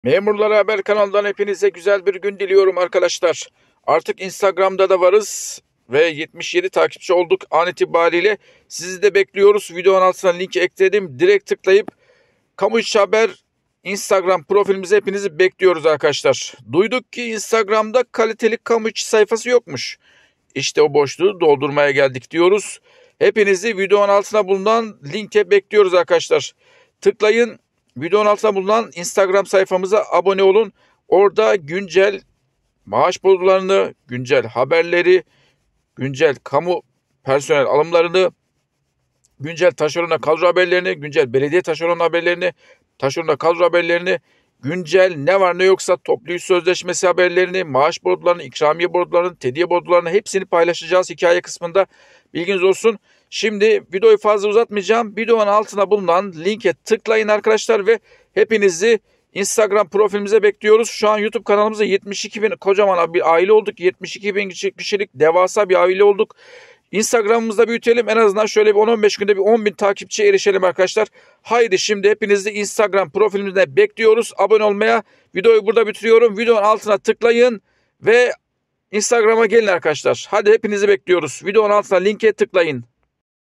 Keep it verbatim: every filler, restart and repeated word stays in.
Memurlar Haber kanalından hepinize güzel bir gün diliyorum arkadaşlar. Artık Instagram'da da varız ve yetmiş yedi takipçi olduk an itibariyle. Sizi de bekliyoruz. Videonun altına linki ekledim. Direkt tıklayıp Kamu İçi Haber Instagram profilimize hepinizi bekliyoruz arkadaşlar. Duyduk ki Instagram'da kaliteli kamu içi sayfası yokmuş. İşte o boşluğu doldurmaya geldik diyoruz. Hepinizi videonun altına bulunan linke bekliyoruz arkadaşlar. Tıklayın. Videonun altına bulunan Instagram sayfamıza abone olun. Orada güncel maaş bordrolarını, güncel haberleri, güncel kamu personel alımlarını, güncel taşerona kadro haberlerini, güncel belediye taşeron haberlerini, taşerona kadro haberlerini, güncel ne var ne yoksa toplu iş sözleşmesi haberlerini, maaş bordrolarını, ikramiye bordrolarını, tediye bordrolarını hepsini paylaşacağız hikaye kısmında. Bilginiz olsun. Şimdi videoyu fazla uzatmayacağım. Videonun altına bulunan linke tıklayın arkadaşlar ve hepinizi Instagram profilimize bekliyoruz. Şu an YouTube kanalımızda yetmiş iki bin kocaman bir aile olduk. yetmiş iki bin kişilik devasa bir aile olduk. Instagram'ımızda büyütelim. En azından şöyle bir on on beş günde bir on bin takipçiye erişelim arkadaşlar. Haydi şimdi hepinizi Instagram profilimizde bekliyoruz. Abone olmaya. Videoyu burada bitiriyorum. Videonun altına tıklayın ve Instagram'a gelin arkadaşlar. Hadi hepinizi bekliyoruz. Videonun altına linke tıklayın.